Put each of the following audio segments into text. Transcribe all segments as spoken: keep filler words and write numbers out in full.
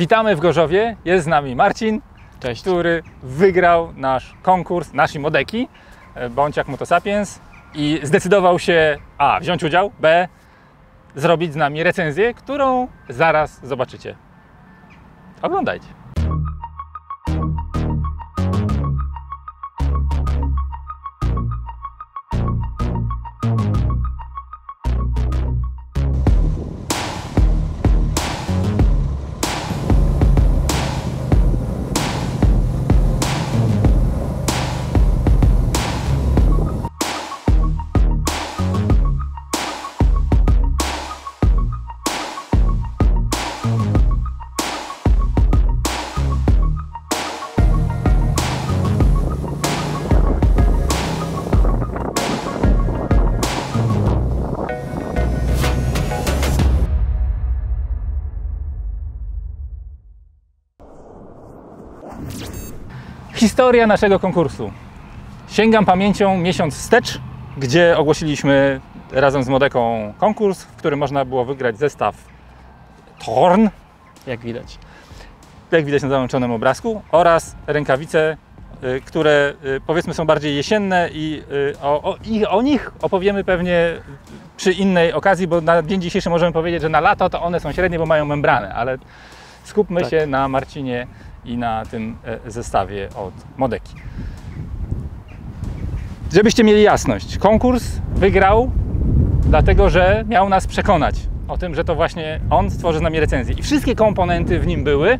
Witamy w Gorzowie, jest z nami Marcin, Cześć. który wygrał nasz konkurs, nasi Modeki, bądź jak Motosapiens i zdecydował się a. wziąć udział, b. zrobić z nami recenzję, którą zaraz zobaczycie. Oglądajcie. Historia naszego konkursu. Sięgam pamięcią miesiąc wstecz, gdzie ogłosiliśmy razem z Modeką konkurs, w którym można było wygrać zestaw Thorn, Jak widać. jak widać na załączonym obrazku, oraz rękawice, które powiedzmy są bardziej jesienne i o, o, i o nich opowiemy pewnie przy innej okazji, bo na dzień dzisiejszy możemy powiedzieć, że na lato to one są średnie, bo mają membranę, ale skupmy Tak. się na Marcinie i na tym zestawie od Modeki. Żebyście mieli jasność, konkurs wygrał dlatego, że miał nas przekonać o tym, że to właśnie on stworzy z nami recenzję i wszystkie komponenty w nim były.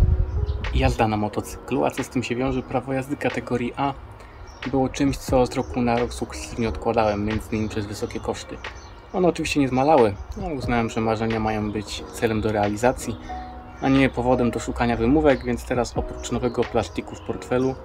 Jazda na motocyklu, a co z tym się wiąże, prawo jazdy kategorii A było czymś, co z roku na rok sukcesywnie odkładałem, między innymi przez wysokie koszty. One oczywiście nie zmalały, no, uznałem, że marzenia mają być celem do realizacji, a nie powodem do szukania wymówek, więc teraz oprócz nowego plastiku w portfelu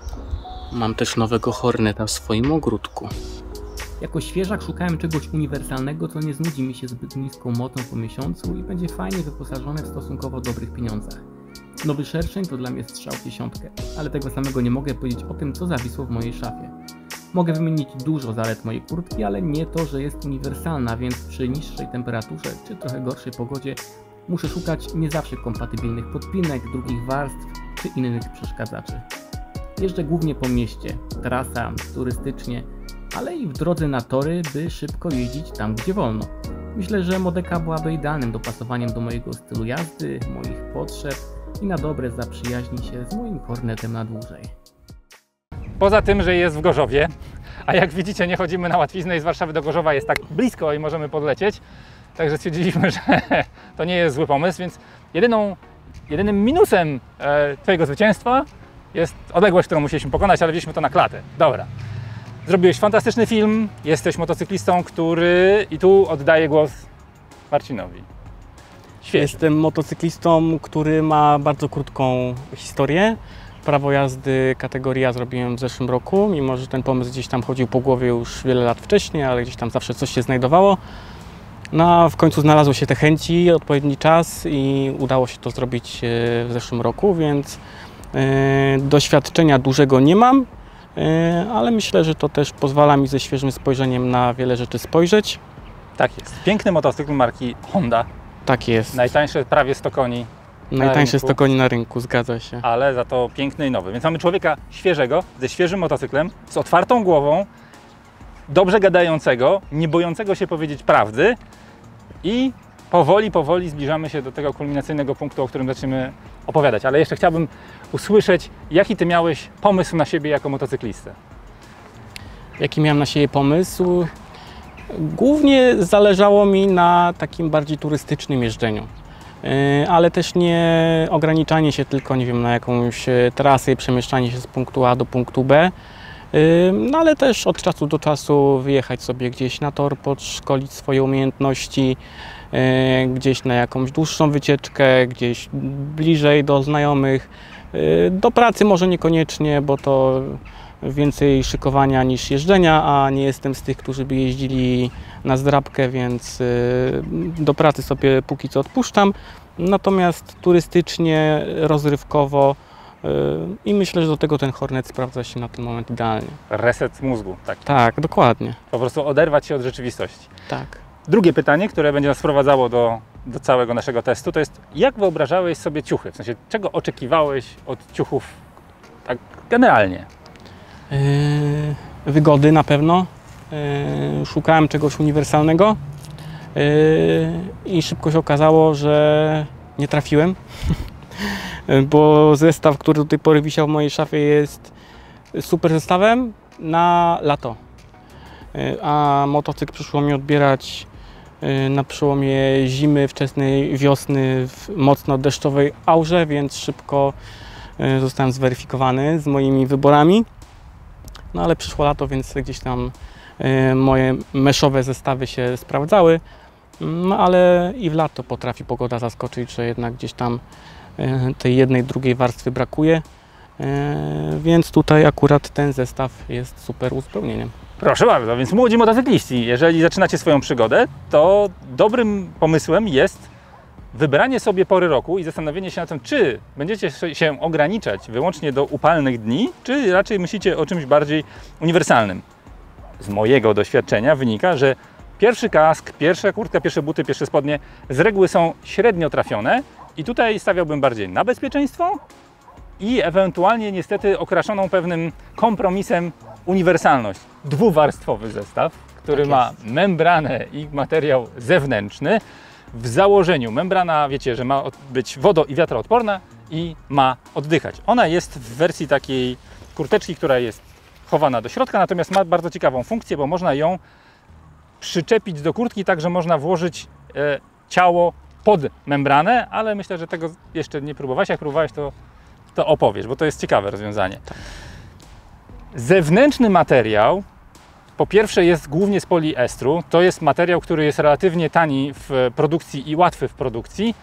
mam też nowego Horneta w swoim ogródku. Jako świeżak szukałem czegoś uniwersalnego, co nie znudzi mi się zbyt niską mocą po miesiącu i będzie fajnie wyposażone w stosunkowo dobrych pieniądzach. Nowy szerszeń to dla mnie strzał w dziesiątkę, ale tego samego nie mogę powiedzieć o tym, co zawisło w mojej szafie. Mogę wymienić dużo zalet mojej kurtki, ale nie to, że jest uniwersalna, więc przy niższej temperaturze czy trochę gorszej pogodzie muszę szukać nie zawsze kompatybilnych podpinek, drugich warstw czy innych przeszkadzaczy. Jeżdżę głównie po mieście, trasa, turystycznie, ale i w drodze na tory, by szybko jeździć tam, gdzie wolno. Myślę, że Modeka byłaby idealnym dopasowaniem do mojego stylu jazdy, moich potrzeb i na dobre zaprzyjaźni się z moim Hornetem na dłużej. Poza tym, że jest w Gorzowie, a jak widzicie nie chodzimy na łatwiznę i z Warszawy do Gorzowa jest tak blisko i możemy podlecieć, także stwierdziliśmy, że to nie jest zły pomysł, więc jedyną, jedynym minusem e, Twojego zwycięstwa jest odległość, którą musieliśmy pokonać, ale wzięliśmy to na klatę. Dobra. Zrobiłeś fantastyczny film, jesteś motocyklistą, który... I tu oddaję głos Marcinowi. Świetnie. Jestem motocyklistą, który ma bardzo krótką historię. Prawo jazdy kategorii A zrobiłem w zeszłym roku, mimo że ten pomysł gdzieś tam chodził po głowie już wiele lat wcześniej, ale gdzieś tam zawsze coś się znajdowało. No a w końcu znalazły się te chęci, odpowiedni czas i udało się to zrobić w zeszłym roku, więc yy, doświadczenia dużego nie mam, yy, ale myślę, że to też pozwala mi ze świeżym spojrzeniem na wiele rzeczy spojrzeć. Tak jest. Piękny motocykl marki Honda. Tak jest. Najtańsze prawie sto koni. Najtańsze sto koni na rynku, zgadza się. Ale za to piękny i nowy. Więc mamy człowieka świeżego, ze świeżym motocyklem, z otwartą głową, dobrze gadającego, nie bojącego się powiedzieć prawdy i powoli, powoli zbliżamy się do tego kulminacyjnego punktu, o którym zaczniemy opowiadać. Ale jeszcze chciałbym usłyszeć, jaki Ty miałeś pomysł na siebie jako motocyklistę? Jaki miałem na siebie pomysł? Głównie zależało mi na takim bardziej turystycznym jeżdżeniu. Ale też nie ograniczanie się tylko, nie wiem, na jakąś trasę i przemieszczanie się z punktu A do punktu B, no ale też od czasu do czasu wyjechać sobie gdzieś na tor, podszkolić swoje umiejętności, gdzieś na jakąś dłuższą wycieczkę, gdzieś bliżej do znajomych, do pracy może niekoniecznie, bo to więcej szykowania niż jeżdżenia, a nie jestem z tych, którzy by jeździli na zdrabkę, więc do pracy sobie póki co odpuszczam. Natomiast turystycznie, rozrywkowo i myślę, że do tego ten Hornet sprawdza się na ten moment idealnie. Reset mózgu, tak. Tak, dokładnie. Po prostu oderwać się od rzeczywistości. Tak. Drugie pytanie, które będzie nas wprowadzało do do całego naszego testu, to jest jak wyobrażałeś sobie ciuchy? W sensie, czego oczekiwałeś od ciuchów tak generalnie? Yy, wygody na pewno. Yy, szukałem czegoś uniwersalnego yy, i szybko się okazało, że nie trafiłem, bo zestaw, który do tej pory wisiał w mojej szafie, jest super zestawem na lato. Yy, a motocykl przyszło mi odbierać yy, na przełomie zimy, wczesnej wiosny w mocno deszczowej aurze, więc szybko yy, zostałem zweryfikowany z moimi wyborami. No ale przyszło lato, więc gdzieś tam y, moje meszowe zestawy się sprawdzały. No ale i w lato potrafi pogoda zaskoczyć, że jednak gdzieś tam y, tej jednej, drugiej warstwy brakuje. Y, więc tutaj akurat ten zestaw jest super uzupełnieniem. Proszę bardzo, więc młodzi motocykliści, jeżeli zaczynacie swoją przygodę, to dobrym pomysłem jest wybranie sobie pory roku i zastanowienie się nad tym, czy będziecie się ograniczać wyłącznie do upalnych dni, czy raczej myślicie o czymś bardziej uniwersalnym. Z mojego doświadczenia wynika, że pierwszy kask, pierwsza kurtka, pierwsze buty, pierwsze spodnie z reguły są średnio trafione i tutaj stawiałbym bardziej na bezpieczeństwo i ewentualnie niestety okraszoną pewnym kompromisem uniwersalność. Dwuwarstwowy zestaw, który Tak ma membranę i materiał zewnętrzny. W założeniu membrana, wiecie, że ma być wodo- i wiatroodporna i ma oddychać. Ona jest w wersji takiej kurteczki, która jest chowana do środka, natomiast ma bardzo ciekawą funkcję, bo można ją przyczepić do kurtki, tak że można włożyć e, ciało pod membranę, ale myślę, że tego jeszcze nie próbowałeś. Jak próbowałeś, to, to opowiesz, bo to jest ciekawe rozwiązanie. Zewnętrzny materiał po pierwsze jest głównie z poliestru. To jest materiał, który jest relatywnie tani w produkcji i łatwy w produkcji,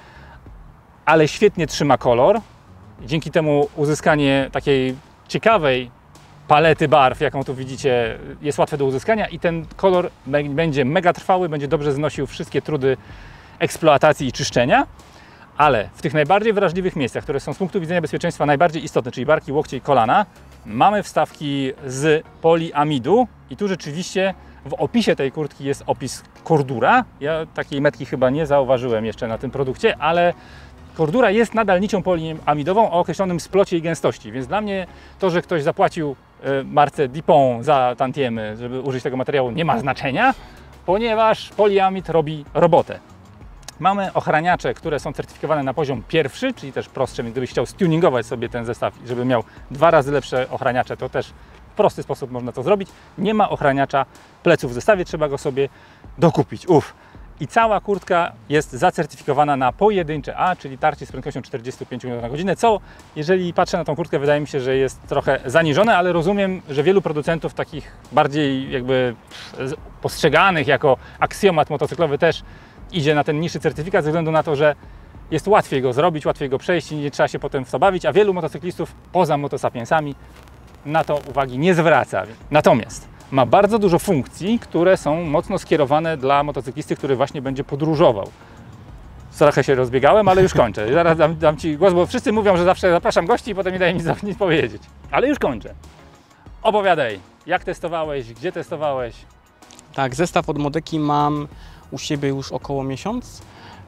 ale świetnie trzyma kolor. Dzięki temu uzyskanie takiej ciekawej palety barw, jaką tu widzicie, jest łatwe do uzyskania i ten kolor będzie mega trwały, będzie dobrze znosił wszystkie trudy eksploatacji i czyszczenia. Ale w tych najbardziej wrażliwych miejscach, które są z punktu widzenia bezpieczeństwa najbardziej istotne, czyli barki, łokcie i kolana, mamy wstawki z poliamidu i tu rzeczywiście w opisie tej kurtki jest opis Cordura. Ja takiej metki chyba nie zauważyłem jeszcze na tym produkcie, ale Cordura jest nadal nicią poliamidową o określonym splocie i gęstości, więc dla mnie to, że ktoś zapłacił marce Dupont za tantiemy, żeby użyć tego materiału, nie ma znaczenia, ponieważ poliamid robi robotę. Mamy ochraniacze, które są certyfikowane na poziom pierwszy, czyli też prostsze, więc gdybyś chciał stuningować sobie ten zestaw, żeby miał dwa razy lepsze ochraniacze, to też w prosty sposób można to zrobić. Nie ma ochraniacza pleców w zestawie, trzeba go sobie dokupić. Uf. I cała kurtka jest zacertyfikowana na pojedyncze A, czyli tarcie z prędkością czterdzieści pięć kilometrów na godzinę, co jeżeli patrzę na tą kurtkę, wydaje mi się, że jest trochę zaniżone, ale rozumiem, że wielu producentów takich bardziej jakby postrzeganych jako aksjomat motocyklowy też idzie na ten niższy certyfikat ze względu na to, że jest łatwiej go zrobić, łatwiej go przejść i nie trzeba się potem w to bawić, a wielu motocyklistów poza motosapiensami na to uwagi nie zwraca. Natomiast ma bardzo dużo funkcji, które są mocno skierowane dla motocyklisty, który właśnie będzie podróżował. Trochę się rozbiegałem, ale już kończę. Zaraz dam, dam Ci głos, bo wszyscy mówią, że zawsze zapraszam gości i potem nie daje mi nic, nic powiedzieć. Ale już kończę. Opowiadaj, jak testowałeś, gdzie testowałeś? Tak, zestaw od Modeki mam u siebie już około miesiąc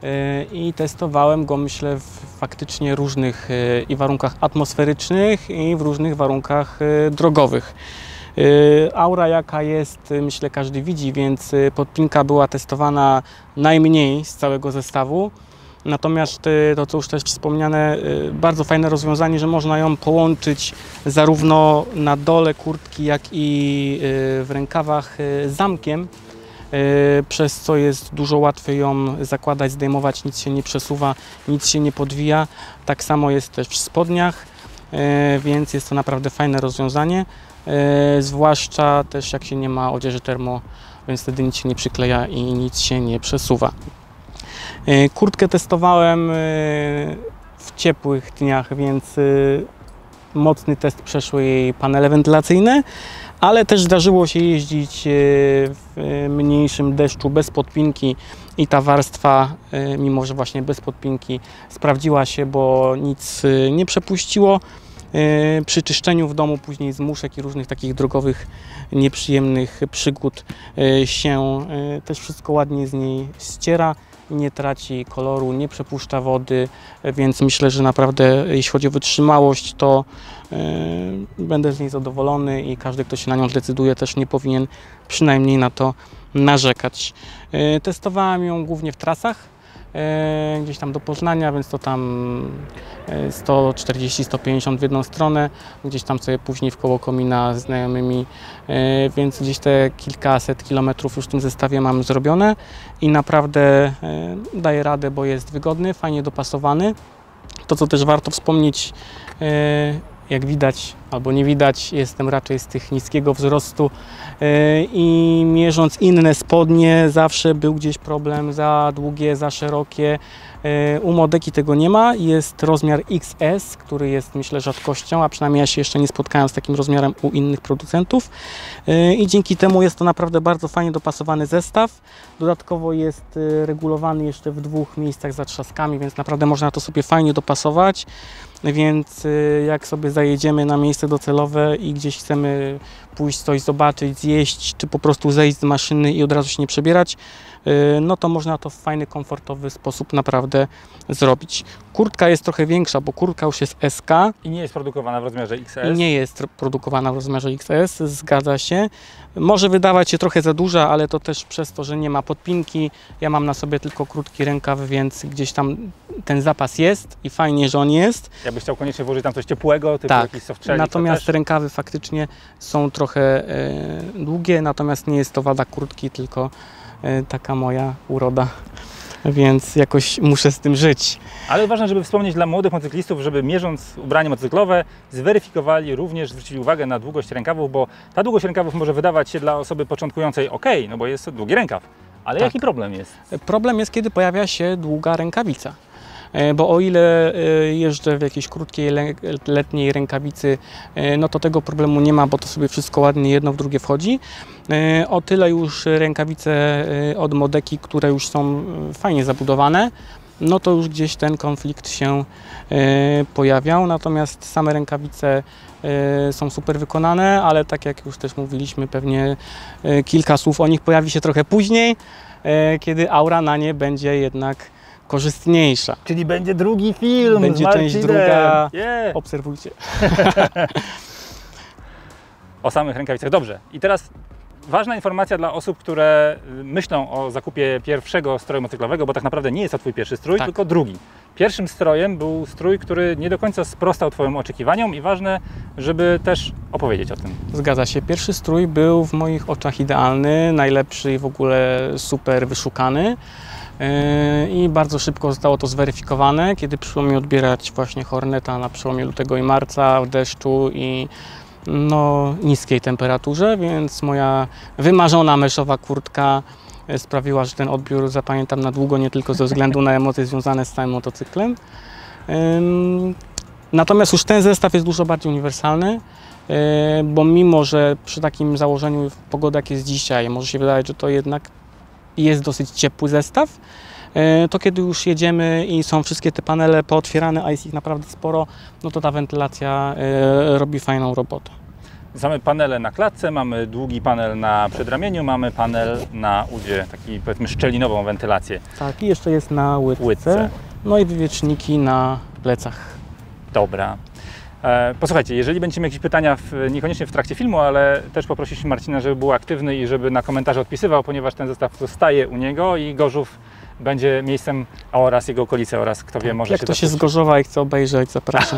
i testowałem go, myślę, w faktycznie różnych i warunkach atmosferycznych i w różnych warunkach drogowych. Aura jaka jest, myślę, każdy widzi, więc podpinka była testowana najmniej z całego zestawu. Natomiast to, co już też wspomniane, bardzo fajne rozwiązanie, że można ją połączyć zarówno na dole kurtki, jak i w rękawach z zamkiem, przez co jest dużo łatwiej ją zakładać, zdejmować, nic się nie przesuwa, nic się nie podwija. Tak samo jest też w spodniach, więc jest to naprawdę fajne rozwiązanie, zwłaszcza też jak się nie ma odzieży termo, więc wtedy nic się nie przykleja i nic się nie przesuwa. Kurtkę testowałem w ciepłych dniach, więc mocny test przeszły jej panele wentylacyjne, ale też zdarzyło się jeździć w mniejszym deszczu bez podpinki i ta warstwa, mimo że właśnie bez podpinki, sprawdziła się, bo nic nie przepuściło. Przy czyszczeniu w domu później z muszek i różnych takich drogowych, nieprzyjemnych przygód się też wszystko ładnie z niej ściera, nie traci koloru, nie przepuszcza wody, więc myślę, że naprawdę jeśli chodzi o wytrzymałość, to yy, będę z niej zadowolony i każdy, kto się na nią zdecyduje, też nie powinien przynajmniej na to narzekać. Yy, testowałem ją głównie w trasach, yy, gdzieś tam do Poznania, więc to tam sto czterdzieści sto pięćdziesiąt w jedną stronę, gdzieś tam sobie później w koło komina z znajomymi, więc gdzieś te kilkaset kilometrów już w tym zestawie mam zrobione i naprawdę daje radę, bo jest wygodny, fajnie dopasowany. To, co też warto wspomnieć, jak widać albo nie widać, jestem raczej z tych niskiego wzrostu i mierząc inne spodnie zawsze był gdzieś problem za długie, za szerokie. U Modeki tego nie ma, jest rozmiar X S, który jest myślę rzadkością, a przynajmniej ja się jeszcze nie spotkałem z takim rozmiarem u innych producentów i dzięki temu jest to naprawdę bardzo fajnie dopasowany zestaw. Dodatkowo jest regulowany jeszcze w dwóch miejscach zatrzaskami, więc naprawdę można to sobie fajnie dopasować. Więc jak sobie zajedziemy na miejsce docelowe i gdzieś chcemy pójść coś zobaczyć, zjeść, czy po prostu zejść z maszyny i od razu się nie przebierać, no to można to w fajny, komfortowy sposób naprawdę zrobić. Kurtka jest trochę większa, bo kurtka już jest S K. I nie jest produkowana w rozmiarze X S? Nie jest produkowana w rozmiarze X S, zgadza się. Może wydawać się trochę za duża, ale to też przez to, że nie ma podpinki. Ja mam na sobie tylko krótki rękaw, więc gdzieś tam ten zapas jest i fajnie, że on jest. Jakbyś chciał koniecznie włożyć tam coś ciepłego, typu tak, jakiś softshell. natomiast rękawy faktycznie są trochę e, długie, natomiast nie jest to wada kurtki, tylko e, taka moja uroda, więc jakoś muszę z tym żyć. Ale ważne, żeby wspomnieć dla młodych motocyklistów, żeby mierząc ubranie motocyklowe, zweryfikowali również, zwrócili uwagę na długość rękawów, bo ta długość rękawów może wydawać się dla osoby początkującej ok, no bo jest to długi rękaw. Ale tak. Jaki problem jest? Problem jest, kiedy pojawia się długa rękawica. Bo o ile jeżdżę w jakiejś krótkiej letniej rękawicy, no to tego problemu nie ma, bo to sobie wszystko ładnie jedno w drugie wchodzi. O tyle już rękawice od Modeki, które już są fajnie zabudowane, no to już gdzieś ten konflikt się pojawiał. Natomiast same rękawice są super wykonane, ale tak jak już też mówiliśmy, pewnie kilka słów o nich pojawi się trochę później, kiedy aura na nie będzie jednak korzystniejsza. Czyli będzie drugi film. Będzie część druga. Yeah. Obserwujcie. O samych rękawicach. Dobrze. I teraz ważna informacja dla osób, które myślą o zakupie pierwszego stroju motocyklowego, bo tak naprawdę nie jest to Twój pierwszy strój, tak. tylko drugi. Pierwszym strojem był strój, który nie do końca sprostał Twoim oczekiwaniom i ważne, żeby też opowiedzieć o tym. Zgadza się. Pierwszy strój był w moich oczach idealny, najlepszy i w ogóle super wyszukany. I bardzo szybko zostało to zweryfikowane, kiedy przyszło mi odbierać właśnie Horneta na przełomie lutego i marca w deszczu i no, niskiej temperaturze, więc moja wymarzona meszowa kurtka sprawiła, że ten odbiór zapamiętam na długo, nie tylko ze względu na emocje związane z całym motocyklem. Natomiast już ten zestaw jest dużo bardziej uniwersalny, bo mimo, że przy takim założeniu pogoda jak jest dzisiaj, może się wydawać, że to jednak jest dosyć ciepły zestaw, to kiedy już jedziemy i są wszystkie te panele pootwierane, a jest ich naprawdę sporo, no to ta wentylacja robi fajną robotę. Mamy panele na klatce, mamy długi panel na przedramieniu, mamy panel na udzie, taki powiedzmy szczelinową wentylację. Tak, i jeszcze jest na łydce, łydce. No i wywieczniki na plecach. Dobra. Posłuchajcie, jeżeli będziecie mieli jakieś pytania, w, niekoniecznie w trakcie filmu, ale też poprosiliśmy Marcina, żeby był aktywny i żeby na komentarze odpisywał, ponieważ ten zestaw zostaje u niego i Gorzów będzie miejscem oraz jego okolice oraz kto wie, może Jak się ktoś jest z Gorzowa i chce obejrzeć, zapraszam.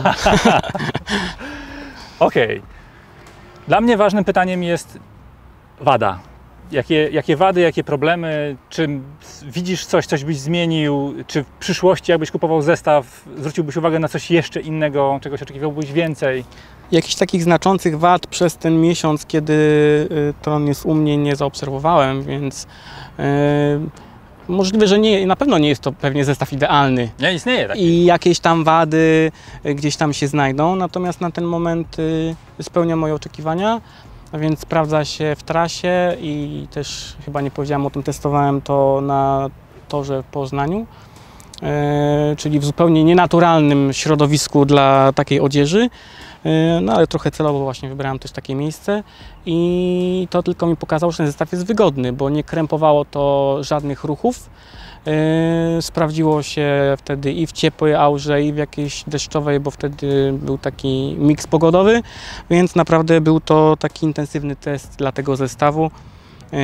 Okej. Okay. Dla mnie ważnym pytaniem jest wada. Jakie, jakie wady, jakie problemy, czy widzisz coś, coś byś zmienił, czy w przyszłości jakbyś kupował zestaw, zwróciłbyś uwagę na coś jeszcze innego, czegoś oczekiwałbyś więcej? Jakichś takich znaczących wad przez ten miesiąc, kiedy Tron jest u mnie, nie zaobserwowałem, więc yy, możliwe, że nie, na pewno nie jest to pewnie zestaw idealny. Nie istnieje taki. I jakieś tam wady gdzieś tam się znajdą, natomiast na ten moment yy, spełnia moje oczekiwania. A więc sprawdza się w trasie i też chyba nie powiedziałem o tym, testowałem to na torze w Poznaniu, e, czyli w zupełnie nienaturalnym środowisku dla takiej odzieży, e, no ale trochę celowo właśnie wybrałem też takie miejsce i to tylko mi pokazało, że ten zestaw jest wygodny, bo nie krępowało to żadnych ruchów. Yy, sprawdziło się wtedy i w ciepłej aurze, i w jakiejś deszczowej, bo wtedy był taki miks pogodowy, więc naprawdę był to taki intensywny test dla tego zestawu, yy,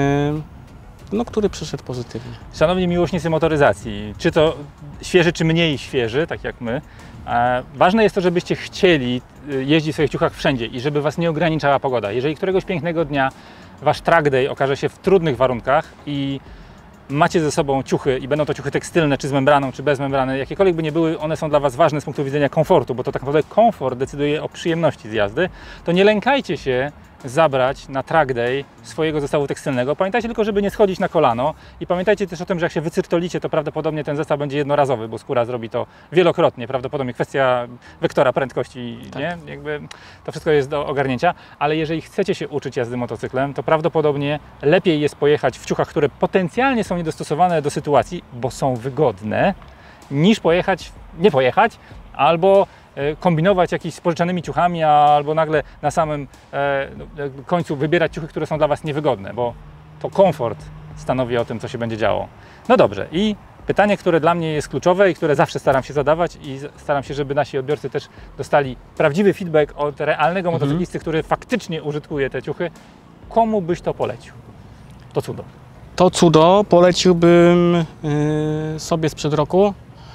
no, który przyszedł pozytywnie. Szanowni miłośnicy motoryzacji, czy to świeży, czy mniej świeży, tak jak my, e, ważne jest to, żebyście chcieli jeździć w swoich ciuchach wszędzie i żeby Was nie ograniczała pogoda. Jeżeli któregoś pięknego dnia Wasz track day okaże się w trudnych warunkach i macie ze sobą ciuchy i będą to ciuchy tekstylne, czy z membraną, czy bez membrany, jakiekolwiek by nie były, one są dla Was ważne z punktu widzenia komfortu, bo to tak naprawdę komfort decyduje o przyjemności z jazdy, to nie lękajcie się zabrać na track day swojego zestawu tekstylnego. Pamiętajcie tylko, żeby nie schodzić na kolano i pamiętajcie też o tym, że jak się wycyrtolicie, to prawdopodobnie ten zestaw będzie jednorazowy, bo skóra zrobi to wielokrotnie, prawdopodobnie kwestia wektora prędkości, tak. Nie? Jakby to wszystko jest do ogarnięcia, ale jeżeli chcecie się uczyć jazdy motocyklem, to prawdopodobnie lepiej jest pojechać w ciuchach, które potencjalnie są niedostosowane do sytuacji, bo są wygodne, niż pojechać, nie pojechać, albo kombinować jakimiś spożyczanymi ciuchami, albo nagle na samym e, końcu wybierać ciuchy, które są dla Was niewygodne, bo to komfort stanowi o tym, co się będzie działo. No dobrze, i pytanie, które dla mnie jest kluczowe i które zawsze staram się zadawać i staram się, żeby nasi odbiorcy też dostali prawdziwy feedback od realnego Mhm. motocyklisty, który faktycznie użytkuje te ciuchy. Komu byś to polecił? To cudo. To cudo poleciłbym yy, sobie sprzed roku,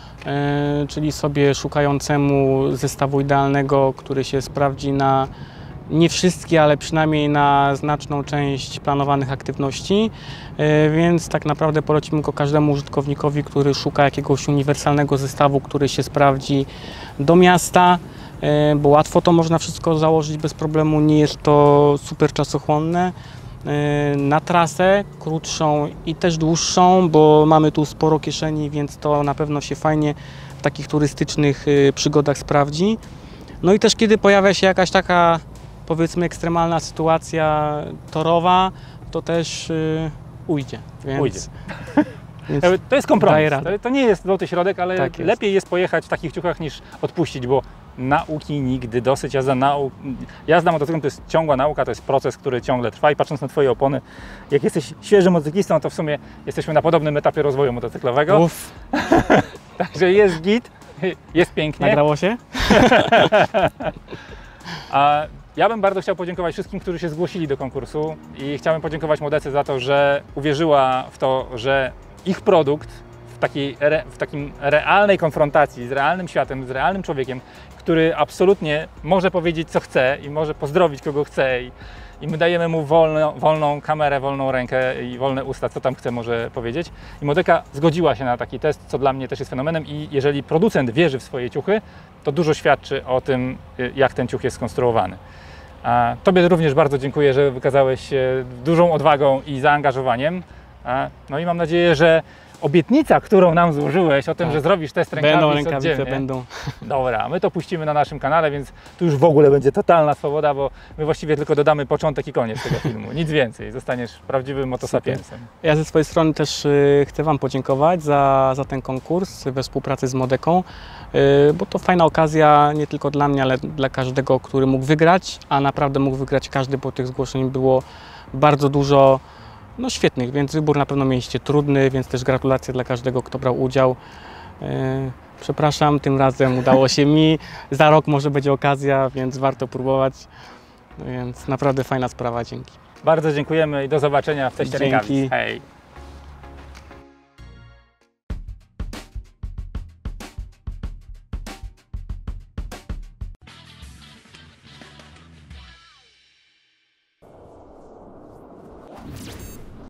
yy, czyli sobie szukającemu zestawu idealnego, który się sprawdzi na nie wszystkie, ale przynajmniej na znaczną część planowanych aktywności, yy, więc tak naprawdę polecimy go każdemu użytkownikowi, który szuka jakiegoś uniwersalnego zestawu, który się sprawdzi do miasta, yy, bo łatwo to można wszystko założyć bez problemu, nie jest to super czasochłonne. Na trasę krótszą i też dłuższą, bo mamy tu sporo kieszeni, więc to na pewno się fajnie w takich turystycznych przygodach sprawdzi. No i też kiedy pojawia się jakaś taka, powiedzmy, ekstremalna sytuacja torowa, to też yy, ujdzie. Więc, Ujdzie. Więc to jest kompromis. daje radę. To, to nie jest złoty środek, ale Tak jest. lepiej jest pojechać w takich ciuchach niż odpuścić, bo nauki nigdy dosyć. Jazda, nau... Jazda motocyklem to jest ciągła nauka, to jest proces, który ciągle trwa i patrząc na Twoje opony, jak jesteś świeżym motocyklistą, to w sumie jesteśmy na podobnym etapie rozwoju motocyklowego. Uff, Także jest git, jest pięknie. nagrało się? A ja bym bardzo chciał podziękować wszystkim, którzy się zgłosili do konkursu i chciałbym podziękować Modece za to, że uwierzyła w to, że ich produkt w takiej, re, w takim realnej konfrontacji z realnym światem, z realnym człowiekiem, który absolutnie może powiedzieć, co chce i może pozdrowić, kogo chce i, i my dajemy mu wolno, wolną kamerę, wolną rękę i wolne usta, co tam chce może powiedzieć. I Modeka zgodziła się na taki test, co dla mnie też jest fenomenem i jeżeli producent wierzy w swoje ciuchy, to dużo świadczy o tym, jak ten ciuch jest skonstruowany. A Tobie również bardzo dziękuję, że wykazałeś się dużą odwagą i zaangażowaniem. A, no i mam nadzieję, że obietnica, którą nam złożyłeś o tym, Tak. że zrobisz test Będą rękawic rękawice, oddzielnie. będą. Dobra, my to puścimy na naszym kanale, więc tu już w ogóle będzie totalna swoboda, bo my właściwie tylko dodamy początek i koniec tego filmu. Nic więcej. Zostaniesz prawdziwym motosapiensem. Ja ze swojej strony też y, chcę Wam podziękować za, za ten konkurs we współpracy z Modeką, y, bo to fajna okazja nie tylko dla mnie, ale dla każdego, który mógł wygrać, a naprawdę mógł wygrać każdy, bo tych zgłoszeń było bardzo dużo, no świetnych, więc wybór na pewno mieliście trudny, więc też gratulacje dla każdego, kto brał udział. Y, przepraszam, tym razem udało się mi, za rok może będzie okazja, więc warto próbować, więc naprawdę fajna sprawa, dzięki. Bardzo dziękujemy i do zobaczenia w teście Dzięki. rękawic. Hej!